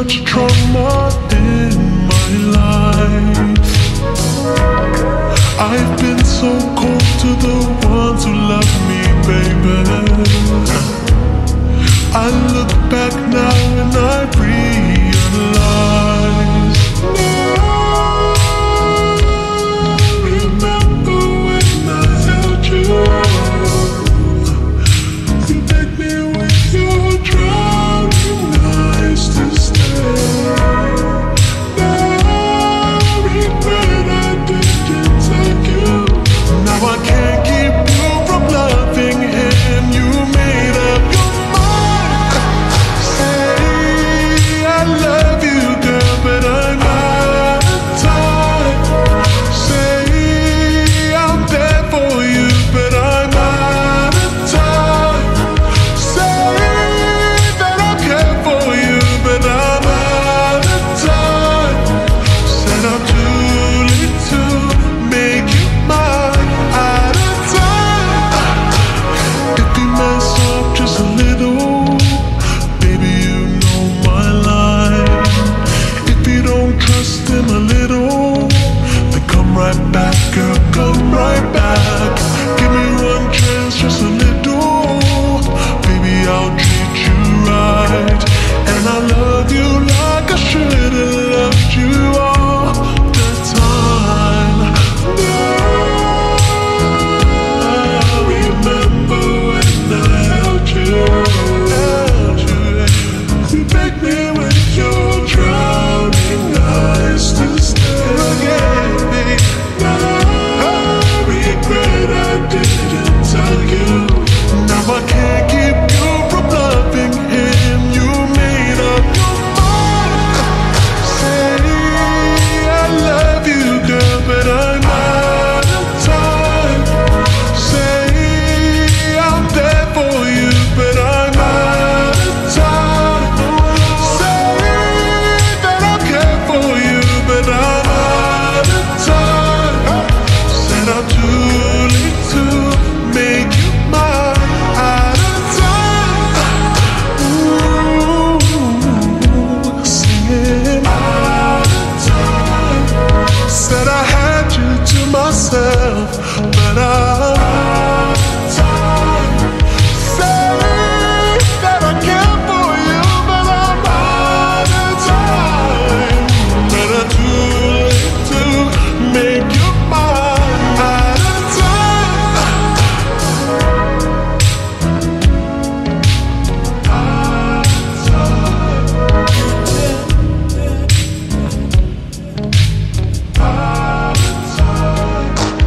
much trauma in my life. I've been so cold to the ones who love me, baby. I look back now and I realize. Remember when I held you? You begged me with your drowning eyes to stay. Now I regret I didn't take you. Now I can't keep you from loving him. You made up your mind. Say I love you, girl, but I'm out of time. Say I'm there for you, but I'm out of time. Say that I care for you, but I'm out of time. Said I'm too late to make you mine. Out of time. If you mess up just a little, baby, you know my line. If you don't trust him a little, then come right back, girl, come right back. Give me one chance, just a little. Baby, I'll treat you right. And I love you like I should have loved you all the time. Now remember when I held you. You begged me with your drowning eyes to stay. Now I regret I didn't tell you. Now I can't keep you from loving him. You made up your mind. Say I love you, girl, but I'm out of time. Say I'm there for you, but I'm out of time. Say that I care for you, but I'm out of time. Said I'm too late to make you mine. Out of time. Ooh, singing out of time. Said I had you to myself, but I'm out of time. Say that I care for you, but I'm out of time. But I'm too late to make you mine. Out of time. Out of time. Out of time.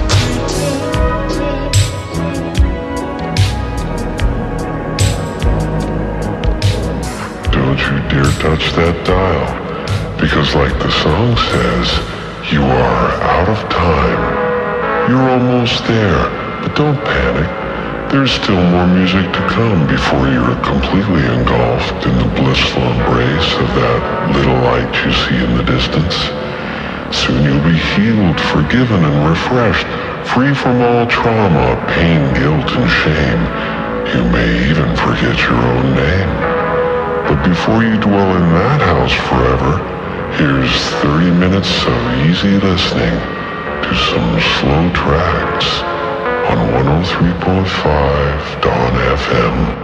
Don't you dare touch that dial, because like the song says, you are out of time. You're almost there, but don't panic. There's still more music to come before you're completely engulfed in the blissful embrace of that little light you see in the distance. Soon you'll be healed, forgiven, and refreshed, free from all trauma, pain, guilt, and shame. You may even forget your own name. But before you dwell in that house forever, here's 30 minutes of easy listening to some slow tracks on 103.5 Dawn FM.